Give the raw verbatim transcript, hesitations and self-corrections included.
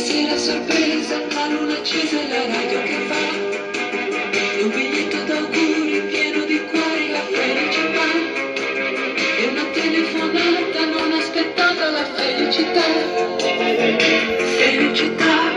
sera sorpresa, la luna accesa e la radio che fa. E un biglietto d'auguri pieno di cuori, la felicità. E una telefonata non aspettata, la felicità. Felicità.